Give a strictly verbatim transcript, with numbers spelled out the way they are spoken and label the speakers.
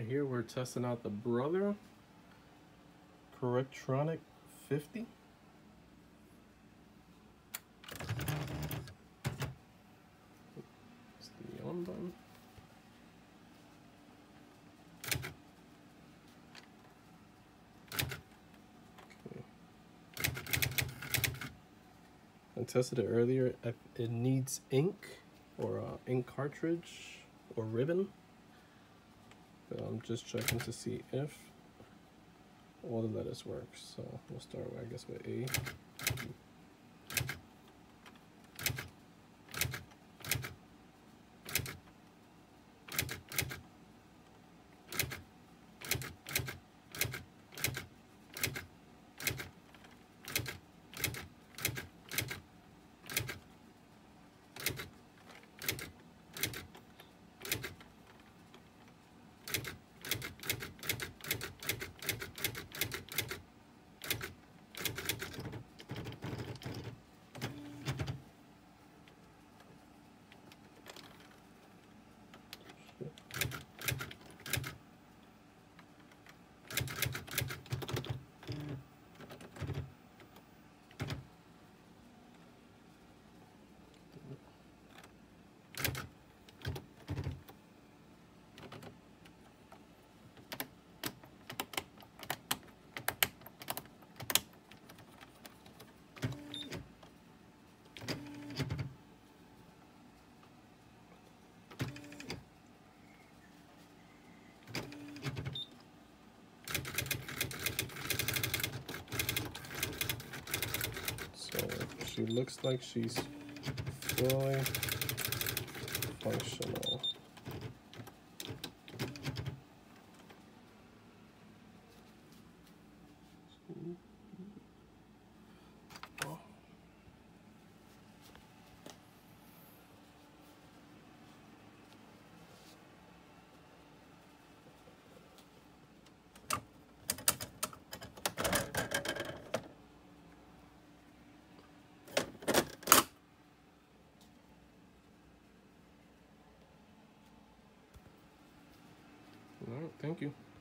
Speaker 1: Alright, here we're testing out the Brother Correctronic fifty. It's the on button. Okay. I tested it earlier. It needs ink or uh, ink cartridge or ribbon. I'm just checking to see if all the letters work. So we'll start with, I guess, with A. So she looks like she's fully functional. Oh. All right, thank you.